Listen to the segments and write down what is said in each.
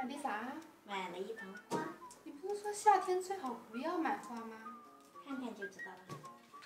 的啥？ 买了一盆花。 你不是说夏天最好不要买花吗？ 看看就知道了。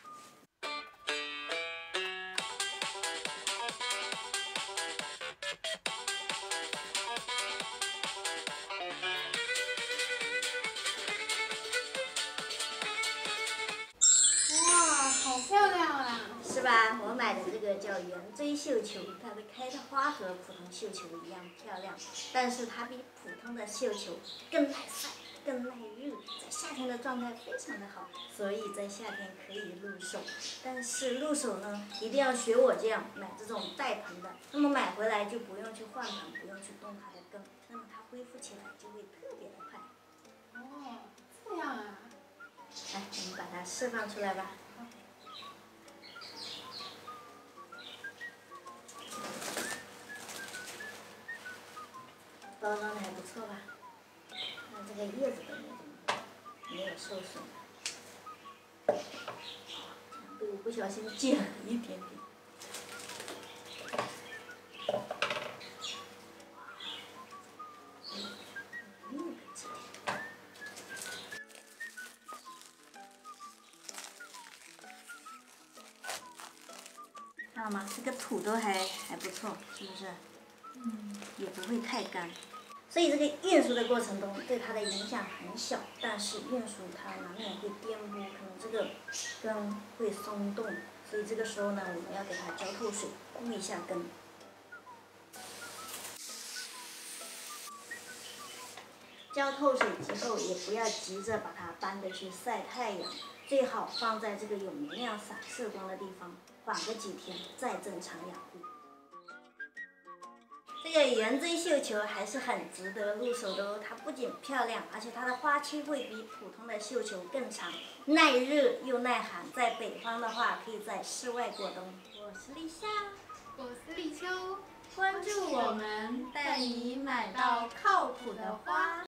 哇，好漂亮啊！ 是吧？我买的这个叫圆锥绣球，它的开的花和普通绣球一样漂亮，但是它比普通的绣球更耐晒、更耐热，在夏天的状态非常的好，所以在夏天可以入手。但是入手呢，一定要学我这样买这种带盆的，那么买回来就不用去换盆，不用去动它的根，那么它恢复起来就会特别的快。 哦，这样啊。 来，我们把它释放出来吧。包装的还不错吧？看这个叶子的那种没有受损。被我不小心溅了一点点。看到吗？这个土都还不错，是不是？也不会太干。所以这个运输的过程中对它的影响很小，但是运输它难免会颠簸，可能这个根会松动，所以这个时候呢，我们要给它浇透水，固一下根。浇透水之后，也不要急着把它搬着去晒太阳，最好放在这个有明亮散射光的地方，缓个几天再正常养护。这个圆锥绣球还是很值得入手的哦，它不仅漂亮，而且它的花期会比普通的绣球更长，耐热又耐寒。在北方的话，可以在室外过冬。我是立夏， 我是立秋， 关注我们，带你买到靠谱的花。